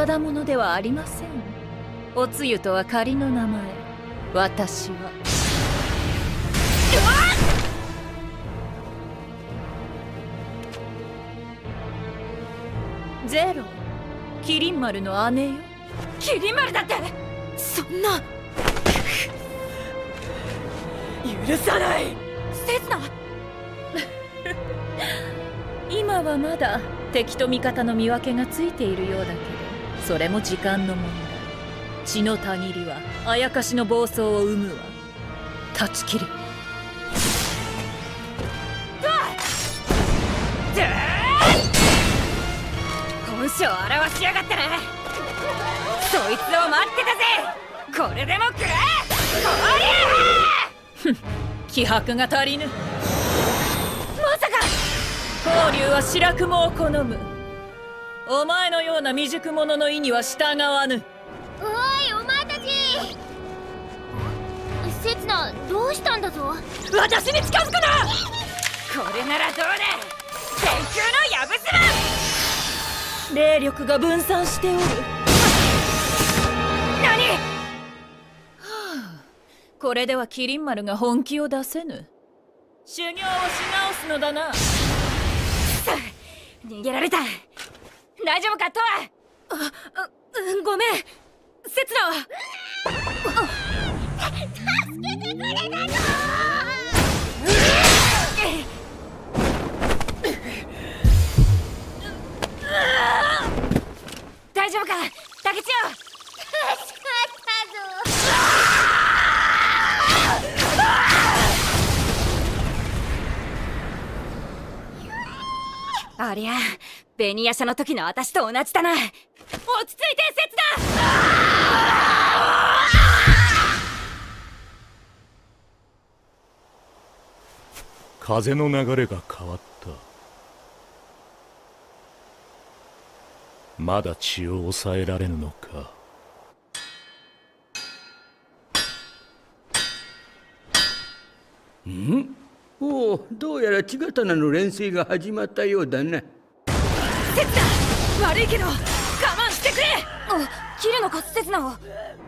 ただものではありません。おつゆとは仮の名前。私はゼロ、麒麟丸の姉よ。 麒麟丸だって。そんな。許さない。セツナ。 今はまだ敵と味方の見分けがついているようだけど、それも時間の問題。血のたぎりはあやかしの暴走を生むわ。断ち切れ。 本性を表しやがったな。そいつを待ってたぜ。これでも食らえ。 気迫が足りぬ。 まさか光竜は白雲を好む。お前のような未熟者の意には従わぬ。 おい、お前たち。セツナ、どうしたんだぞ。 私に近づくな。これならどうだ。天空のヤブスマ。 霊力が分散しておる。 何。 これでは麒麟丸が本気を出せぬ。修行をし直すのだな。 逃げられた。大丈夫かトア。ごめんセツナ。 助けてくれたぞ。 大丈夫か竹千代。 助かったぞ。 ありゃベニヤ社の時の私と同じだな。落ち着いてセツナ。 風の流れが変わった。まだ血を抑えられぬのか。 ん？おお、どうやら血刀の錬成が始まったようだな。 セツナ、悪いけど我慢してくれ。切るのかセツナを。